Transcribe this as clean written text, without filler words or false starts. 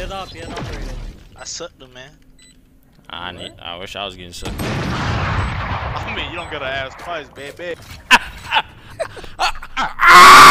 it up. He had operated. I sucked him, man. I wish I was getting sucked. I mean, you don't gotta ask twice, baby.